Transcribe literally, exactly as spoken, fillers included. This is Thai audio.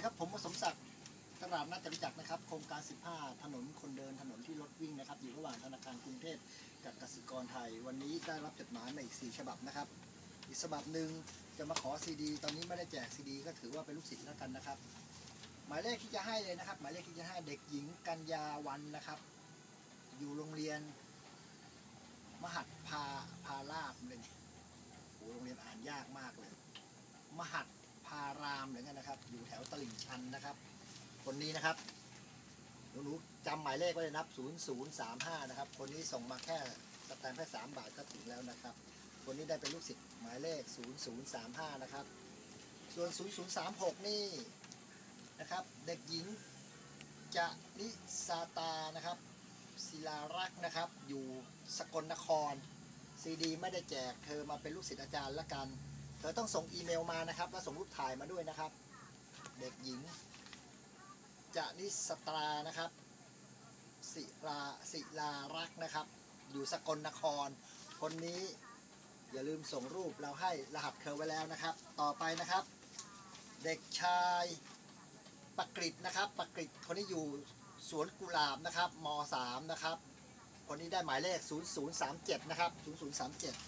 ครับผมสมศักดิ์ตลาดนัดจตุจักรนะครับโครงการสิบห้าถนนคนเดินถนนที่รถวิ่งนะครับอยู่ระหว่างธนาคารกรุงเทพกับกสิกรไทยวันนี้ได้รับจดหมายมาอีกสี่ฉบับนะครับอีกฉบับหนึ่งจะมาขอซีดีตอนนี้ไม่ได้แจกซีดีก็ถือว่าเป็นลูกศิษย์แล้วกันนะครับหมายเลขที่จะให้เลยนะครับหมายเลขที่จะให้เด็กหญิงกัญญาวันนะครับอยู่โรงเรียนมหัดพาพาลาบเลยโอ้โรงเรียนอ่านยากมากเลยมหัดพารามเลยนะครับอยู่แถวตลิ่งชันนะครับคนนี้นะครับหนูๆจำหมายเลขไว้เลยนับศูนย์ ศูนย์ สาม ห้านะครับคนนี้ส่งมาแค่สแตมป์แค่สามบาทก็ถึงแล้วนะครับคนนี้ได้เป็นลูกศิษย์หมายเลขศูนย์ ศูนย์ สาม ห้านะครับส่วนศูนย์ ศูนย์ สาม หกนี่นะครับเด็กหญิงจะนิสาตานะครับศิลารักษ์นะครับอยู่สกลนครซีดีไม่ได้แจกเธอมาเป็นลูกศิษย์อาจารย์ละกันเธอต้องส่งอีเมลมานะครับแล้วส่งรูปถ่ายมาด้วยนะครับเด็กหญิงจะนิสตรานะครับศิลาศิลารักษ์นะครับอยู่สกลนครคนนี้อย่าลืมส่งรูปเราให้รหัสเธอไว้แล้วนะครับต่อไปนะครับเด็กชายปกฤษนะครับปกฤษคนนี้อยู่สวนกุหลาบนะครับม สามนะครับคนนี้ได้หมายเลขศูนย์ ศูนย์ สาม เจ็ดนะครับศูนย์ ศูนย์ สาม เจ็ด